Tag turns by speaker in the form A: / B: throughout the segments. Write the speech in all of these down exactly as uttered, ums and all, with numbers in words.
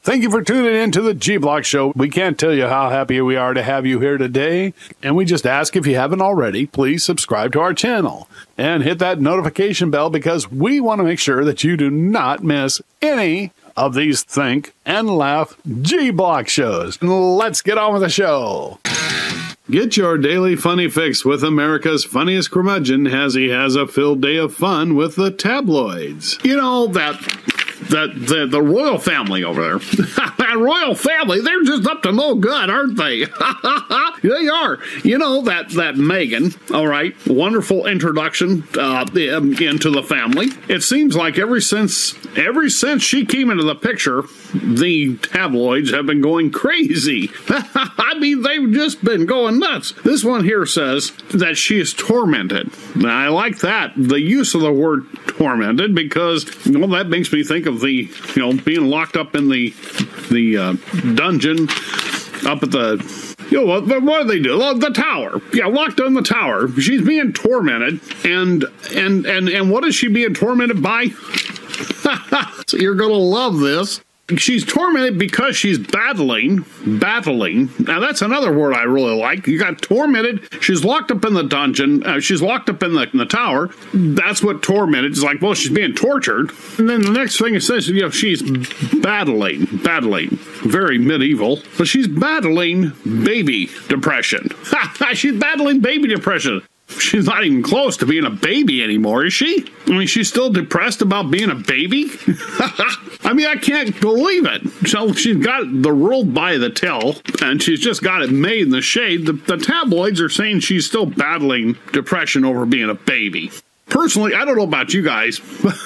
A: Thank you for tuning in to the G-Block Show. We can't tell you how happy we are to have you here today. And we just ask, if you haven't already, please subscribe to our channel and hit that notification bell, because we want to make sure that you do not miss any of these Think and Laugh G-Block shows. Let's get on with the show. Get your daily funny fix with America's funniest curmudgeon as he has a filled day of fun with the tabloids. You know, that... That the, the royal family over there, that royal family, they're just up to no good, aren't they? They are. You know, that, that Meghan, all right, wonderful introduction uh, into the family. It seems like ever since, ever since she came into the picture, the tabloids have been going crazy. I mean, they've just been going nuts. This one here says that she is tormented. Now, I like that, the use of the word tormented, because, well, that makes me think of the, you know, being locked up in the the uh, dungeon up at the, you know, what, what do they do? The tower. Yeah, locked in the tower. She's being tormented, and and and and what is she being tormented by? So you're gonna love this. She's tormented because she's battling, battling. Now, that's another word I really like. You got tormented. She's locked up in the dungeon. Uh, she's locked up in the, in the tower. That's what tormented. It's like, well, she's being tortured. And then the next thing it says, you know, she's battling, battling. Very medieval. But she's battling baby depression. She's battling baby depression. She's not even close to being a baby anymore, is she? I mean, she's still depressed about being a baby? I mean, I can't believe it. So she's got the world by the tail, and she's just got it made in the shade. The, the tabloids are saying she's still battling depression over being a baby. Personally, I don't know about you guys.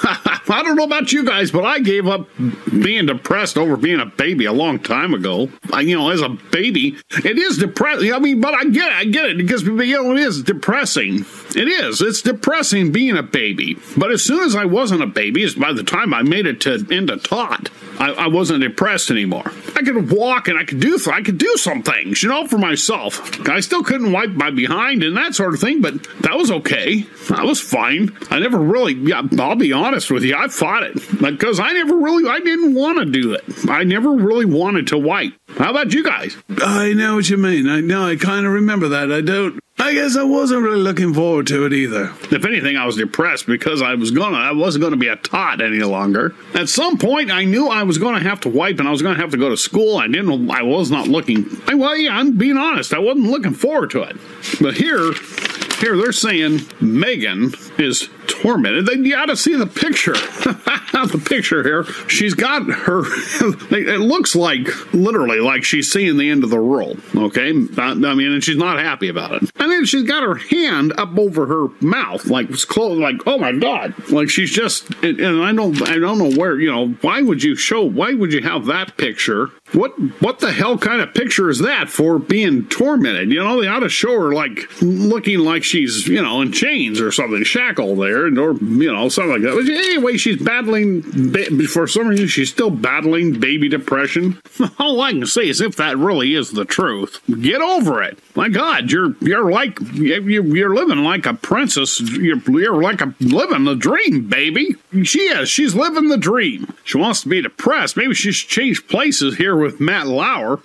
A: I don't know about you guys, but I gave up being depressed over being a baby a long time ago. I, you know, as a baby, it is depressing. I mean, but I get it. I get it. Because, you know, it is depressing. It is. It's depressing being a baby. But as soon as I wasn't a baby, by the time I made it to into tot, I, I wasn't depressed anymore. I could walk and I could do I could do some things, you know, for myself. I still couldn't wipe my behind and that sort of thing, but that was okay. That was fine. I never really, yeah, I'll be honest with you, I fought it. Because I never really, I didn't want to do it. I never really wanted to wipe. How about you guys?
B: I know what you mean. I know, I kind of remember that. I don't. I guess I wasn't really looking forward to it either.
A: If anything, I was depressed because I was gonna, I wasn't going to be a tot any longer. At some point, I knew I was going to have to wipe and I was going to have to go to school. I didn't, I was not looking, well, yeah, I'm being honest. I wasn't looking forward to it. But here, here they're saying Meghan is tormented. They, you ought to see the picture. The picture here. She's got her, it looks like, literally, like she's seeing the end of the world, okay? I, I mean, and she's not happy about it. And then she's got her hand up over her mouth, like it's closed, like, oh my God. Like she's just, and, and I don't, I don't know where, you know, why would you show, why would you have that picture? What, what the hell kind of picture is that for being tormented? You know, they ought to show her like looking like she's, you know, in chains or something, shackled there, or, you know, something like that. But anyway, she's battling, for some reason, she's still battling baby depression. All I can say is if that really is the truth, get over it. My God, you're, you're like, you're living like a princess. You're, you're like a, living the dream, baby. She is. She's living the dream. She wants to be depressed. Maybe she should change places here with Matt Lauer.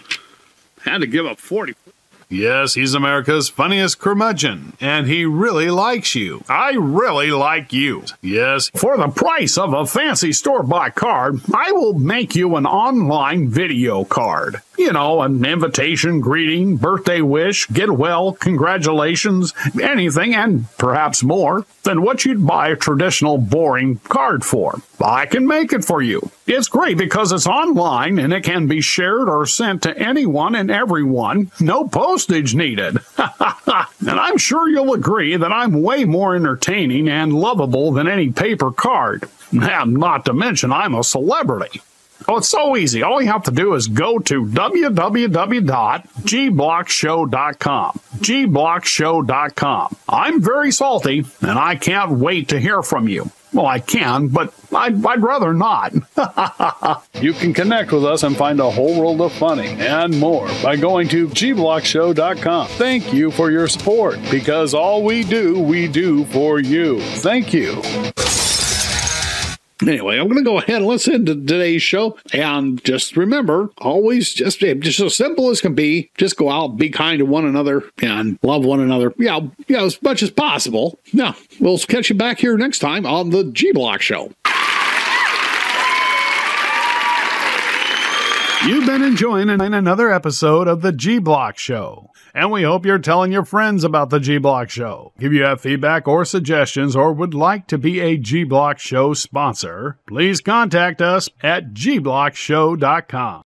A: Had to give up forty.
C: Yes, he's America's funniest curmudgeon, and he really likes you. I really like you. Yes,
A: for the price of a fancy store-bought card, I will make you an online video card. You know, an invitation, greeting, birthday wish, get well, congratulations, anything, and perhaps more than what you'd buy a traditional boring card for. I can make it for you. It's great because it's online and it can be shared or sent to anyone and everyone. No postage needed. And I'm sure you'll agree that I'm way more entertaining and lovable than any paper card. And not to mention I'm a celebrity. Oh, it's so easy. All you have to do is go to w w w dot g block show dot com. g block show dot com. I'm very salty, and I can't wait to hear from you. Well, I can, but I'd, I'd rather not.
C: you can connect with us and find a whole world of funny and more by going to g block show dot com. Thank you for your support, because all we do, we do for you. Thank you.
A: Anyway, I'm going to go ahead and listen to today's show. And just remember, always just, just as simple as can be, just go out, be kind to one another, and love one another, yeah, yeah, as much as possible. Now, we'll catch you back here next time on the G-Block Show.
C: You've been enjoying another episode of the G-Block Show, and we hope you're telling your friends about the G-Block Show. If you have feedback or suggestions or would like to be a G-Block Show sponsor, please contact us at g block show dot com.